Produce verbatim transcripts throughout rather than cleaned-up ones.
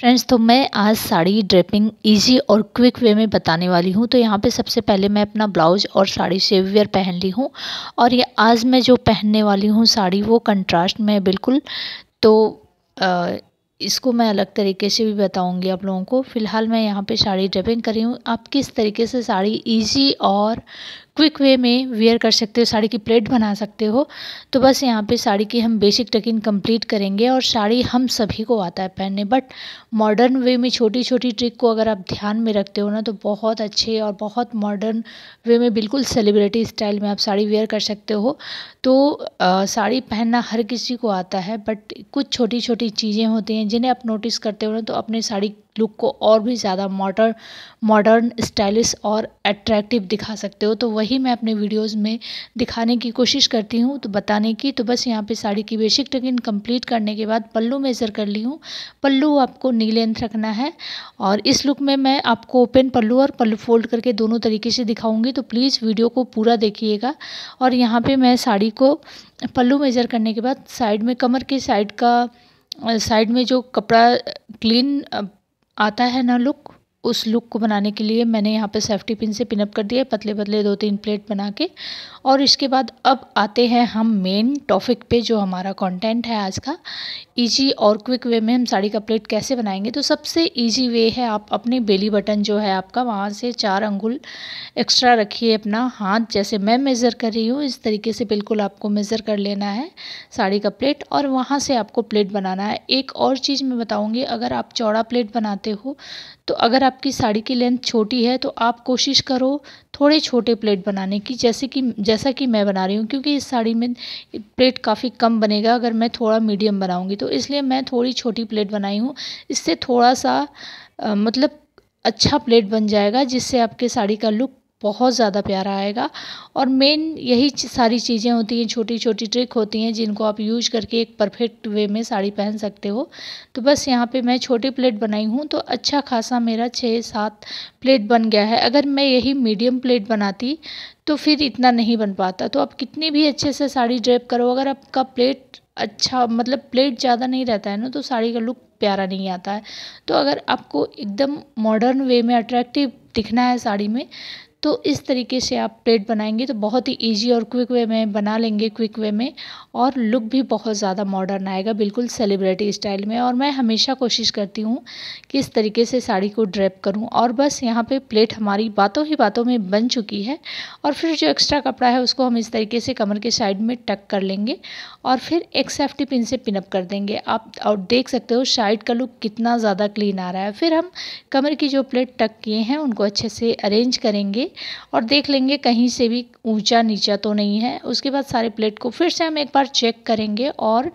Friends, तो मैं आज साड़ी ड्रेपिंग इजी और क्विक वे में बताने वाली हूँ। तो यहाँ पे सबसे पहले मैं अपना ब्लाउज और साड़ी शेप वेयर पहन ली हूँ और ये आज मैं जो पहनने वाली हूँ साड़ी वो कंट्रास्ट में है बिल्कुल। तो आ, इसको मैं अलग तरीके से भी बताऊंगी आप लोगों को। फ़िलहाल मैं यहाँ पे साड़ी ड्रेपिंग कर रही हूँ। आप किस तरीके से साड़ी इजी और क्विक वे में वेयर कर सकते हो, साड़ी की प्लेट बना सकते हो। तो बस यहाँ पे साड़ी की हम बेसिक टकिंग कंप्लीट करेंगे और साड़ी हम सभी को आता है पहनने, बट मॉडर्न वे में छोटी छोटी ट्रिक को अगर आप ध्यान में रखते हो ना तो बहुत अच्छे और बहुत मॉडर्न वे में बिल्कुल सेलिब्रिटी स्टाइल में आप साड़ी वेयर कर सकते हो। तो आ, साड़ी पहनना हर किसी को आता है, बट कुछ छोटी छोटी चीज़ें होती हैं जिन्हें आप नोटिस करते हो ना तो अपने साड़ी लुक को और भी ज़्यादा मॉडर्न मॉडर्न स्टाइलिश और अट्रैक्टिव दिखा सकते हो। तो वही मैं अपने वीडियोस में दिखाने की कोशिश करती हूँ, तो बताने की। तो बस यहाँ पे साड़ी की बेसिक टकिंग कंप्लीट करने के बाद पल्लू मेज़र कर ली हूँ। पल्लू आपको नी लेंथ रखना है और इस लुक में मैं आपको ओपन पल्लू और पल्लू फोल्ड करके दोनों तरीके से दिखाऊंगी, तो प्लीज़ वीडियो को पूरा देखिएगा। और यहाँ पर मैं साड़ी को पल्लू मेज़र करने के बाद साइड में कमर के साइड का साइड में जो कपड़ा क्लीन आता है ना लुक, उस लुक को बनाने के लिए मैंने यहाँ पे सेफ्टी पिन से पिनअप कर दिया पतले पतले दो तीन प्लेट बना के। और इसके बाद अब आते हैं हम मेन टॉपिक पे, जो हमारा कंटेंट है आज का। इजी और क्विक वे में हम साड़ी का प्लेट कैसे बनाएंगे। तो सबसे इजी वे है, आप अपने बेली बटन जो है आपका, वहाँ से चार अंगुल एक्स्ट्रा रखिए अपना हाथ, जैसे मैं मेज़र कर रही हूँ इस तरीके से बिल्कुल आपको मेज़र कर लेना है साड़ी का प्लेट और वहाँ से आपको प्लेट बनाना है। एक और चीज़ मैं बताऊँगी, अगर आप चौड़ा प्लेट बनाते हो तो अगर आपकी साड़ी की लेंथ छोटी है तो आप कोशिश करो थोड़े छोटे प्लेट बनाने की, जैसे कि जैसा कि मैं बना रही हूँ, क्योंकि इस साड़ी में प्लेट काफ़ी कम बनेगा अगर मैं थोड़ा मीडियम बनाऊँगी। तो इसलिए मैं थोड़ी छोटी प्लेट बनाई हूँ, इससे थोड़ा सा आ, मतलब अच्छा प्लेट बन जाएगा, जिससे आपके साड़ी का लुक बहुत ज़्यादा प्यारा आएगा। और मेन यही सारी चीज़ें होती हैं, छोटी छोटी ट्रिक होती हैं जिनको आप यूज करके एक परफेक्ट वे में साड़ी पहन सकते हो। तो बस यहाँ पे मैं छोटी प्लेट बनाई हूँ तो अच्छा खासा मेरा छः सात प्लेट बन गया है। अगर मैं यही मीडियम प्लेट बनाती तो फिर इतना नहीं बन पाता। तो आप कितनी भी अच्छे से साड़ी ड्रेप करो, अगर आपका प्लेट अच्छा मतलब प्लेट ज़्यादा नहीं रहता है ना तो साड़ी का लुक प्यारा नहीं आता है। तो अगर आपको एकदम मॉडर्न वे में अट्रैक्टिव दिखना है साड़ी में, तो इस तरीके से आप प्लेट बनाएंगे तो बहुत ही इजी और क्विक वे में बना लेंगे, क्विक वे में, और लुक भी बहुत ज़्यादा मॉडर्न आएगा, बिल्कुल सेलिब्रिटी स्टाइल में। और मैं हमेशा कोशिश करती हूँ कि इस तरीके से साड़ी को ड्रेप करूँ। और बस यहाँ पे प्लेट हमारी बातों ही बातों में बन चुकी है। और फिर जो एक्स्ट्रा कपड़ा है उसको हम इस तरीके से कमर के साइड में टक कर लेंगे और फिर एक सेफ्टी पिन से पिनअप कर देंगे आप। और देख सकते हो साइड का लुक कितना ज़्यादा क्लीन आ रहा है। फिर हम कमर की जो प्लेट टक किए हैं उनको अच्छे से अरेंज करेंगे और देख लेंगे कहीं से भी ऊंचा नीचा तो नहीं है। उसके बाद सारे प्लेट को फिर से हम एक बार चेक करेंगे और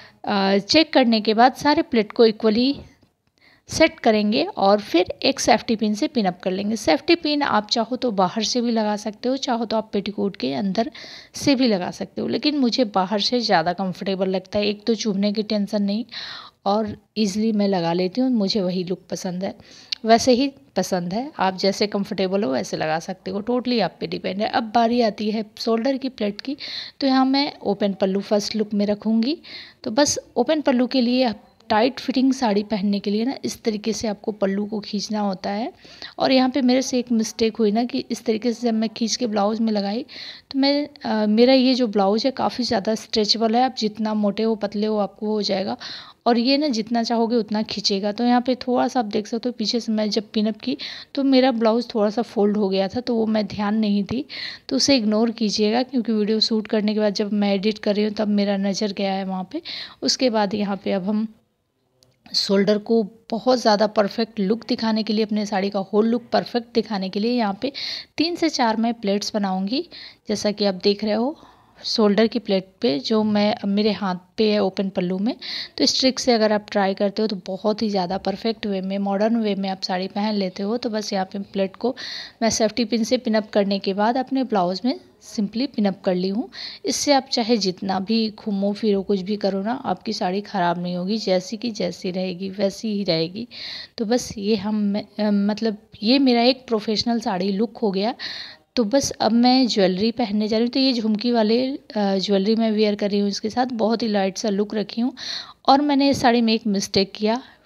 चेक करने के बाद सारे प्लेट को इक्वली सेट करेंगे और फिर एक सेफ्टी पिन से पिन अप कर लेंगे। सेफ्टी पिन आप चाहो तो बाहर से भी लगा सकते हो, चाहो तो आप पेटीकोट के अंदर से भी लगा सकते हो, लेकिन मुझे बाहर से ज़्यादा कंफर्टेबल लगता है। एक तो चुभने की टेंशन नहीं और इजीली मैं लगा लेती हूँ, मुझे वही लुक पसंद है, वैसे ही पसंद है। आप जैसे कंफर्टेबल हो वैसे लगा सकते हो, टोटली आप पे डिपेंड है। अब बारी आती है शोल्डर की प्लेट की। तो यहाँ मैं ओपन पल्लू फर्स्ट लुक में रखूँगी। तो बस ओपन पल्लू के लिए टाइट फिटिंग साड़ी पहनने के लिए ना इस तरीके से आपको पल्लू को खींचना होता है। और यहाँ पे मेरे से एक मिस्टेक हुई ना कि इस तरीके से जब मैं खींच के ब्लाउज़ में लगाई तो मैं आ, मेरा ये जो ब्लाउज़ है काफ़ी ज़्यादा स्ट्रेचेबल है। आप जितना मोटे हो पतले हो आपको हो जाएगा और ये ना जितना चाहोगे उतना खींचेगा। तो यहाँ पे थोड़ा सा आप देख सकते हो पीछे से मैं जब पिनअप की तो मेरा ब्लाउज़ थोड़ा सा फोल्ड हो गया था, तो वो मैं ध्यान नहीं दी, तो उसे इग्नोर कीजिएगा, क्योंकि वीडियो शूट करने के बाद जब मैं एडिट कर रही हूँ तब मेरा नज़र गया है वहाँ पे। उसके बाद यहाँ पे अब हम शोल्डर को बहुत ज़्यादा परफेक्ट लुक दिखाने के लिए, अपने साड़ी का होल लुक परफेक्ट दिखाने के लिए यहाँ पे तीन से चार मैं प्लेट्स बनाऊंगी, जैसा कि आप देख रहे हो शोल्डर की प्लेट पे जो मैं मेरे हाथ पे है ओपन पल्लू में। तो इस ट्रिक से अगर आप ट्राई करते हो तो बहुत ही ज़्यादा परफेक्ट वे में मॉडर्न वे में आप साड़ी पहन लेते हो। तो बस यहाँ पे प्लेट को मैं सेफ्टी पिन से पिनअप करने के बाद अपने ब्लाउज़ में सिंपली पिनअप कर ली हूँ। इससे आप चाहे जितना भी घूमो फिरो कुछ भी करो ना, आपकी साड़ी ख़राब नहीं होगी, जैसी की जैसी रहेगी वैसी ही रहेगी। तो बस ये हम मतलब ये मेरा एक प्रोफेशनल साड़ी लुक हो गया। तो बस अब मैं ज्वेलरी पहनने जा रही हूँ। तो ये झुमकी वाले ज्वेलरी मैं वेयर कर रही हूँ, इसके साथ बहुत ही लाइट सा लुक रखी हूँ। और मैंने इस साड़ी में एक मिस्टेक किया,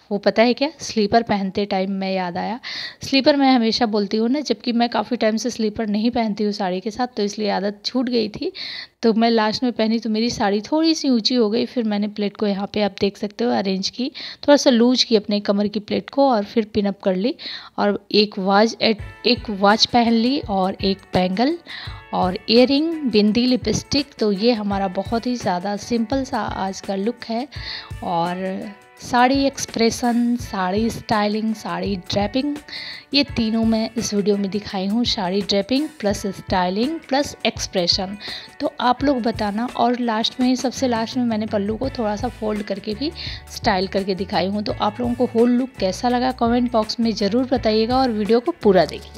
वो पता है क्या, स्लीपर पहनते टाइम मैं याद आया। स्लीपर मैं हमेशा बोलती हूँ ना, जबकि मैं काफ़ी टाइम से स्लीपर नहीं पहनती हूँ साड़ी के साथ, तो इसलिए आदत छूट गई थी। तो मैं लास्ट में पहनी तो मेरी साड़ी थोड़ी सी ऊंची हो गई। फिर मैंने प्लेट को यहाँ पे आप देख सकते हो अरेंज की, थोड़ा सा लूज की अपने कमर की प्लेट को, और फिर पिन अप कर ली, और एक वॉच एक वॉच पहन ली, और एक बैंगल, और इयरिंग, बिंदी, लिपस्टिक। तो ये हमारा बहुत ही ज़्यादा सिंपल सा आज का लुक है। और sari expression, sari styling, sari draping, ये तीनों मैं इस वीडियो में दिखाई हूँ। Sari draping plus styling plus expression. तो आप लोग बताना। और लास्ट में, सबसे लास्ट में मैंने पल्लू को थोड़ा सा फोल्ड करके भी स्टाइल करके दिखाई हूँ। तो आप लोगों को होल लुक कैसा लगा कमेंट बॉक्स में ज़रूर बताइएगा, और वीडियो को पूरा देखिएगा।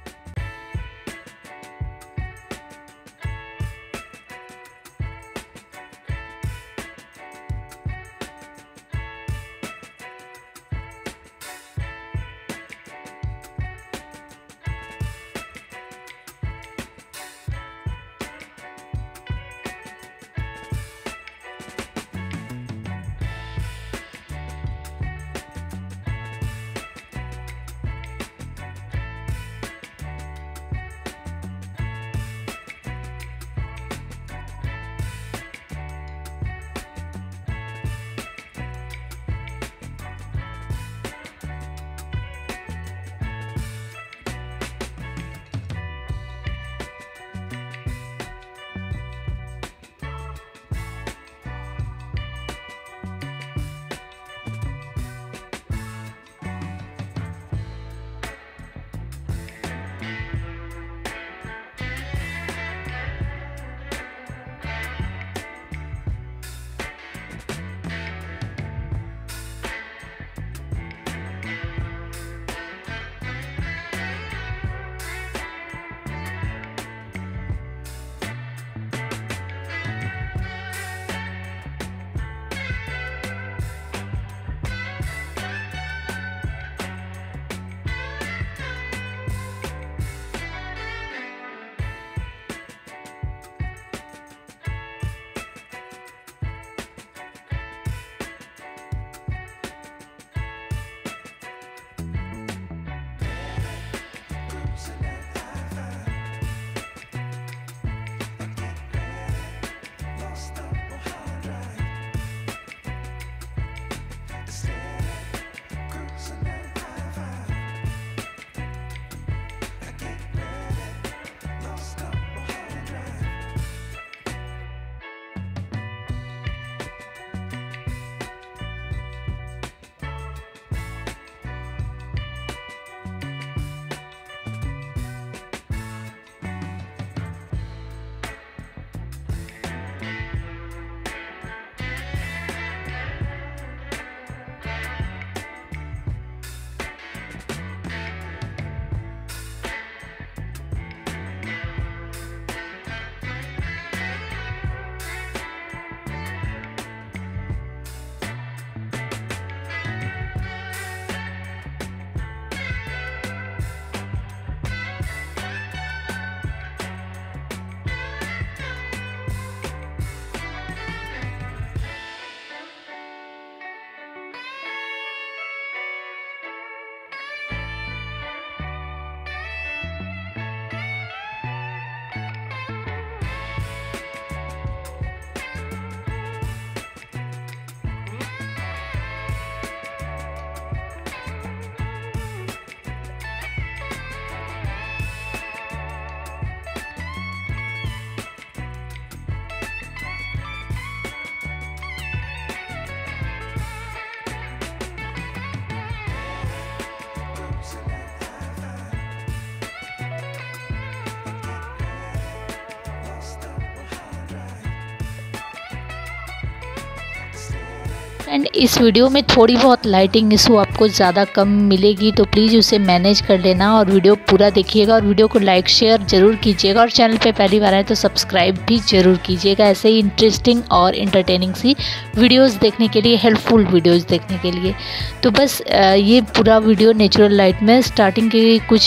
एंड इस वीडियो में थोड़ी बहुत लाइटिंग इशू आपको ज़्यादा कम मिलेगी, तो प्लीज़ उसे मैनेज कर लेना और वीडियो पूरा देखिएगा, और वीडियो को लाइक शेयर ज़रूर कीजिएगा, और चैनल पे पहली बार आए तो सब्सक्राइब भी ज़रूर कीजिएगा ऐसे ही इंटरेस्टिंग और इंटरटेनिंग सी वीडियोस देखने के लिए, हेल्पफुल वीडियोस देखने के लिए। तो बस ये पूरा वीडियो नेचुरल लाइट में, स्टार्टिंग की कुछ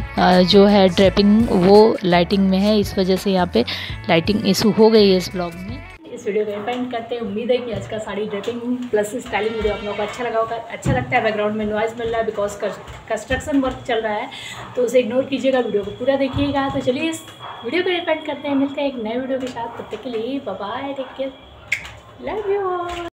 जो है ड्रेपिंग वो लाइटिंग में है, इस वजह से यहाँ पे लाइटिंग इशू हो गई है इस ब्लॉग में। इस वीडियो को एंड करते हैं। उम्मीद है कि आज का sari draping plus styling video आप लोगों को अच्छा लगा होगा। अच्छा लगता है बैकग्राउंड में नॉइज़ मिल रहा है बिकॉज कंस्ट्रक्शन वर्क चल रहा है, तो उसे इग्नोर कीजिएगा, वीडियो को पूरा देखिएगा। तो चलिए इस वीडियो को एंड करते हैं, मिलते हैं एक नए वीडियो के साथ। तब तक के लिए bye bye, take care, love you all.